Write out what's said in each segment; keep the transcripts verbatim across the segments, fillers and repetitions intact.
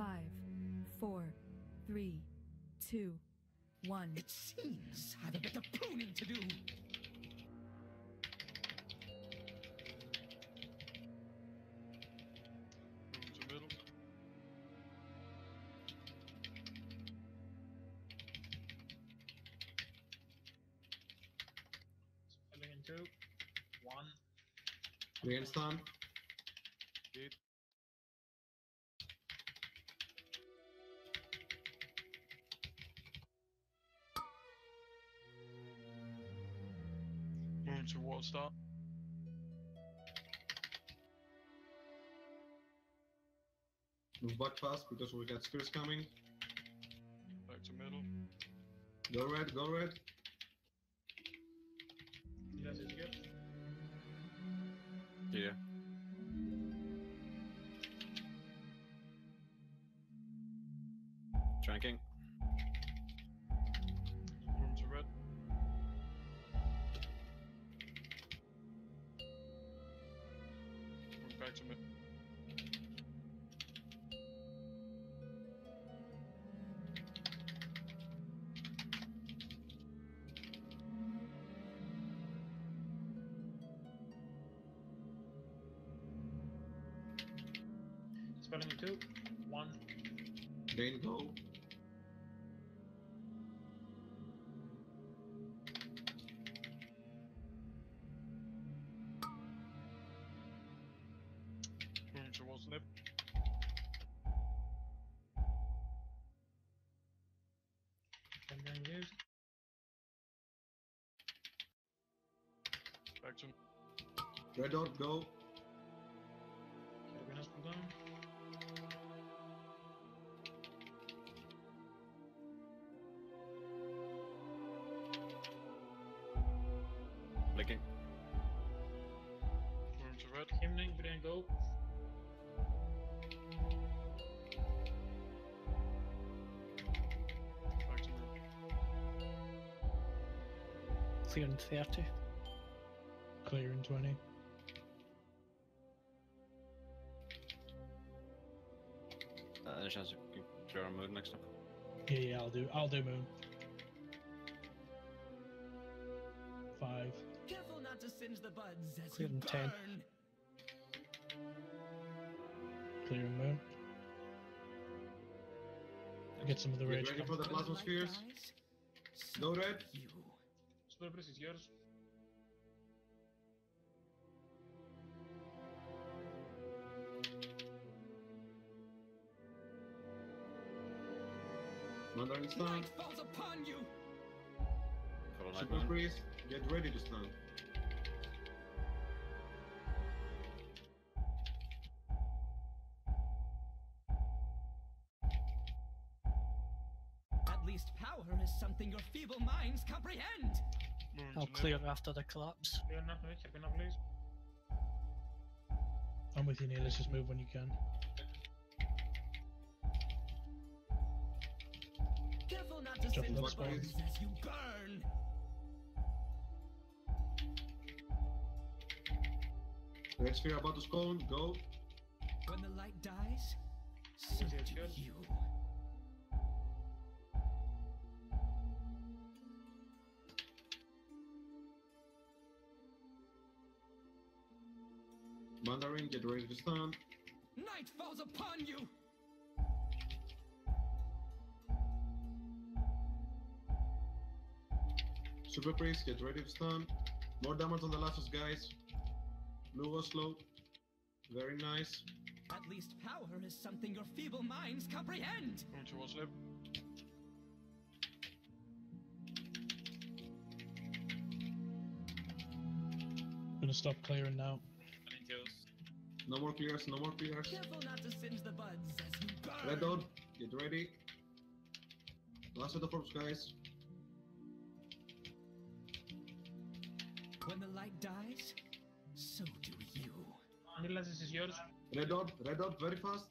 Five, four, three, two, one. It seems I've a bit of pruning to do. Move to middle. Spelling in two. One. Green stun. Gate. Move to wall start. Move back fast because we got spears coming. Back to middle. Go red, go red. Yes, it's good. Yeah. Drinking. Move to red. Move back to middle. Spelling in two. One. Dane, go. Move to wall snip. Spelling used. Back to Red dot, go. Carabin has been gone. Blinking. move to red. Hymning, Brian, go. Back to middle. Clear in thirty. Clear in twenty. Uh, any chance you can clear our mood next time? Yeah, yeah, I'll do. I'll do moon. Five. Careful not to singe the buds as Clear you in ten. burn. Clear in moon. Get some of the Get rage. ready for the When plasma light spheres. dies, so Go red. do you. Spell press is yours. Mandarin stun. Night falls upon you. Follow night Super moon. freeze. Get ready to stun. At least power is something your feeble minds comprehend. Move I'll to clear middle. after the collapse. Clear enough, no, Carabin, please. I'm with you, Neil. Let's just move when you can. Careful not to Drop singe the the spell. buds as you burn. Red sphere about to spawn. Go. When the light dies, so Yes, yes, do good. you. Mandarin, get ready to stun. Night falls upon you. Super priest, get ready to stun. More damage on the Lassos, guys. Blue was slow. Very nice. At least power is something your feeble minds comprehend. Move to wall snip. Gonna stop clearing now. No more clears, no more clears. Careful not to singe the buds as you burn. Red dot, get ready. Last set of orbs, guys. When the light dies, so do you. Nilas, this is yours. Red dot, red dot, very fast.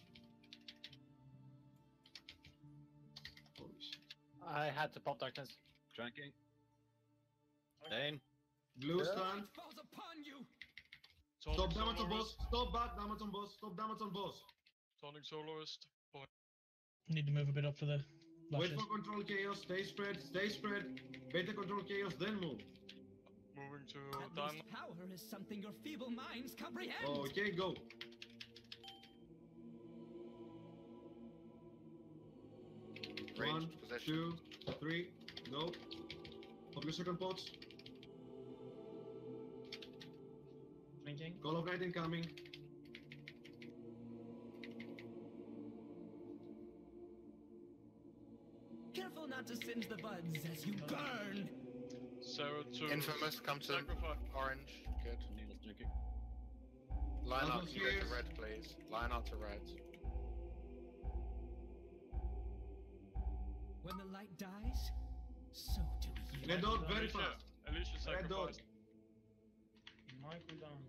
Holy shit. I had to pop darkness. Drinking. Dane. Blue stun. Falls upon you. Stop Tonic damage on boss. soloist. Stop back damage on boss. Stop damage on boss. Tonic soloist. Need to move a bit up for the Wait lashes. for control chaos, stay spread, stay spread. Beta control chaos, then move. Moving to At Diamond. least power is something your feeble minds comprehend. Okay, go. One, Range possession. two, three, go. Pop your second pots. Drinking. Call of Night incoming. Careful not to singe the buds as you burn. Sarah to Infamous, come to sacrifice. orange. Good. Needles drinking. Line Last up one to go to here. red, please. Line up to red. When the light dies, so do you. Red dot very Alicia, fast. Alicia Red dot. sacrificed. My cooldown.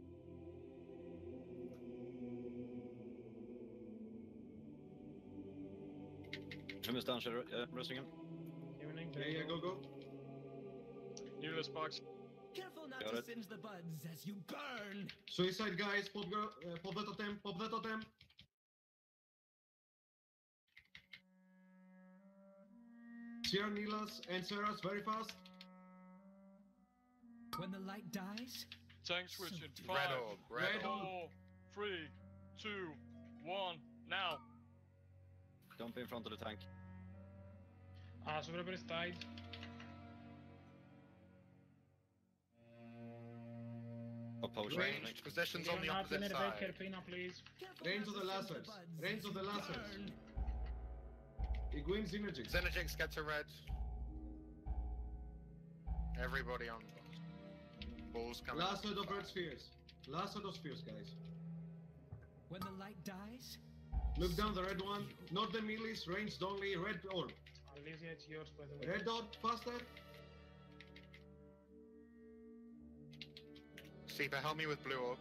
Infamous down, Shadow, uh, roasting him. Evening. Yeah, yeah, go, go. Needle sparks. Careful not Got to it. singe the buds as you burn. Suicide guys, pop, girl, uh, pop that totem, pop that totem. Sierra Nilas and Sarah's very fast. When the light dies, Tank switching. So Five, Red orb, red Red orb. orb. four, three, two, one. Now. Don't be in front of the tank. Ah, Super is tied. Opposed. Ranged possessions on the Clear up, opposite inner side. Baker, clean up, please. careful Range not of the to singe lasers. buds Range as of the you lasers. burn. Iguin Synergics. Xenogix, get to red. Everybody on balls coming. Last set of red spheres. Last set of spheres, guys. When the light dies, Look down the red one. Not the melees, ranged only. Red orb. Alicia, it's yours, by the way. Red dot, faster. Seeper, help me with blue orb.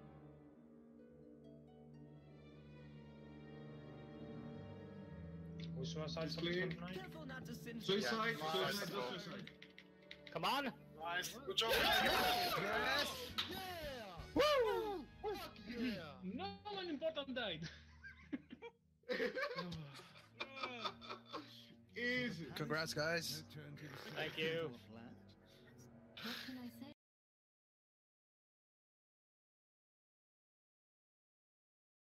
We suicide It's from clear. tonight. careful not to singe the Suicide, Yeah, suicide, nice. just suicide. Come on! Nice. Good job. No one important died. Easy. Congrats, guys. Thank you.